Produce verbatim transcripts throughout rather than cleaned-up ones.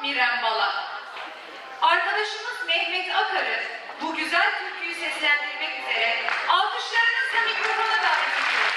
İrem Bala. Arkadaşımız Mehmet Akar'ı bu güzel türküyü seslendirmek üzere alkışlarınızla mikrofona davet ediyoruz.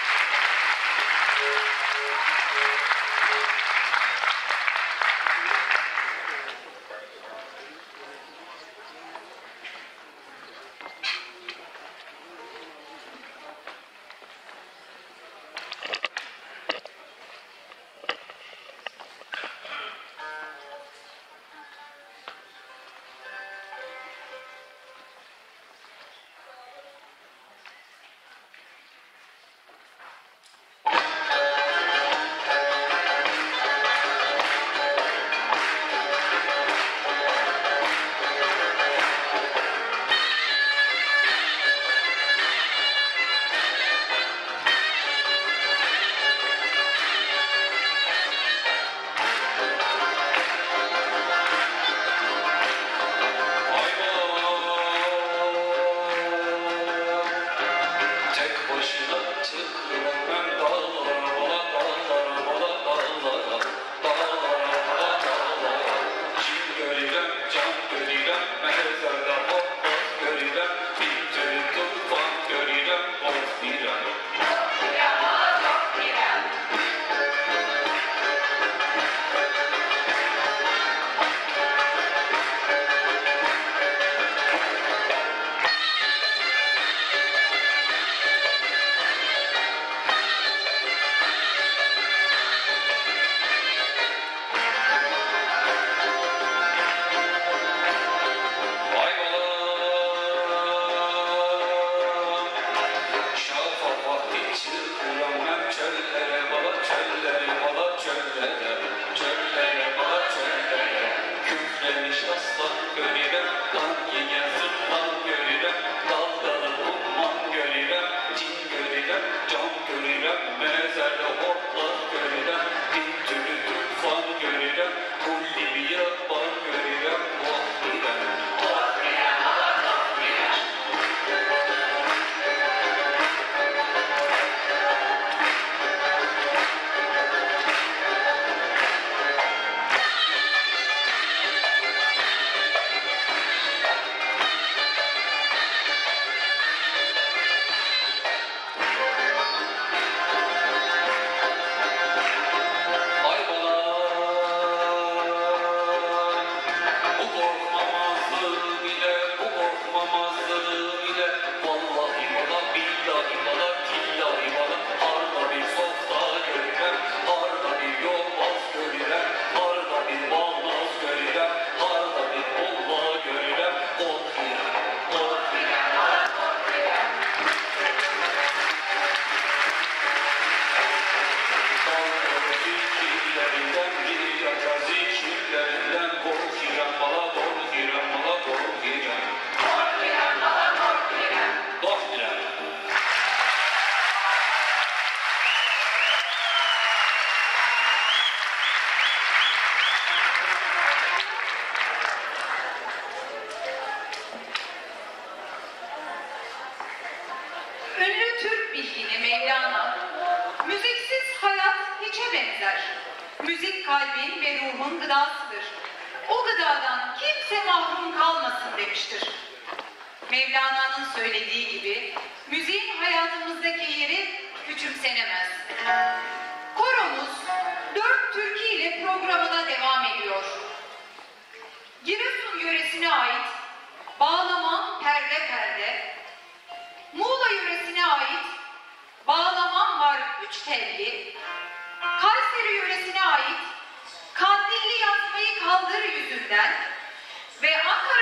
Müzik kalbin ve ruhun gıdasıdır. O gıdadan kimse mahrum kalmasın demiştir. Mevlana'nın söylediği gibi müziğin hayatımızdaki yeri küçümsenemez. Koromuz dört türkü ile programına devam ediyor. Giresun yöresine ait Bağlamam Perde Perde, Muğla yöresine ait Bağlamam Var Üç Telli, Kayseri yöresine ait Kandilli Yazmayı Kaldır Yüzünden ve Ankara